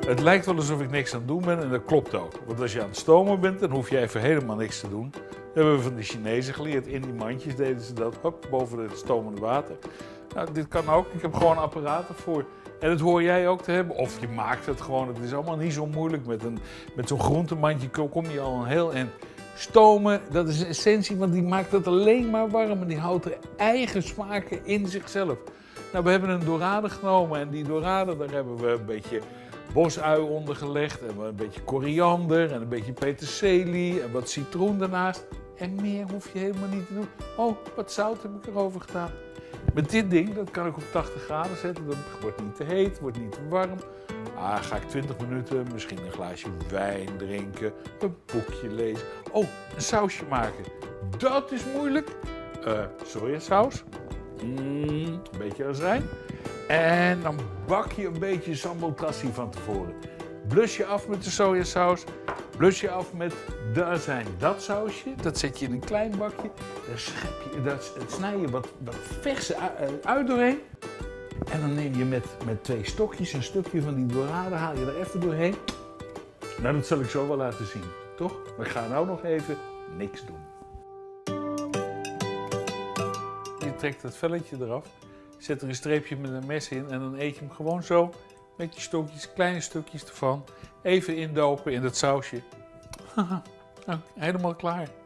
Het lijkt wel alsof ik niks aan het doen ben en dat klopt ook. Want als je aan het stomen bent, dan hoef je even helemaal niks te doen. Dat hebben we van de Chinezen geleerd. In die mandjes deden ze dat, hop, boven het stomende water. Nou, dit kan ook. Ik heb gewoon apparaten voor. En dat hoor jij ook te hebben. Of je maakt het gewoon. Het is allemaal niet zo moeilijk. Met zo'n groentemandje kom je al een heel eind. Stomen, dat is een essentie, want die maakt het alleen maar warm. En die houdt er eigen smaken in zichzelf. Nou, we hebben een dorade genomen. En die dorade, daar hebben we een beetje bosui onder gelegd. En een beetje koriander en een beetje peterselie en wat citroen daarnaast. En meer hoef je helemaal niet te doen. Oh, wat zout heb ik erover gedaan. Met dit ding, dat kan ik op 80 graden zetten. Dat wordt niet te heet, wordt niet te warm. Ga ik 20 minuten, misschien een glaasje wijn drinken, een boekje lezen. Oh, een sausje maken. Dat is moeilijk. Sojasaus. Een beetje azijn. En dan bak je een beetje sambal trassi van tevoren. Blus je af met de sojasaus. Blus je af met de azijn. Dat sausje, dat zet je in een klein bakje. Daar snij je wat verse ui doorheen. En dan neem je met 2 stokjes een stukje van die dorade, haal je er even doorheen. Nou, dat zal ik zo wel laten zien, toch? Maar ik ga nou nog even niks doen. Je trekt het velletje eraf, zet er een streepje met een mes in en dan eet je hem gewoon zo. Met die stokjes, kleine stukjes ervan. Even indopen in dat sausje. Nou, helemaal klaar.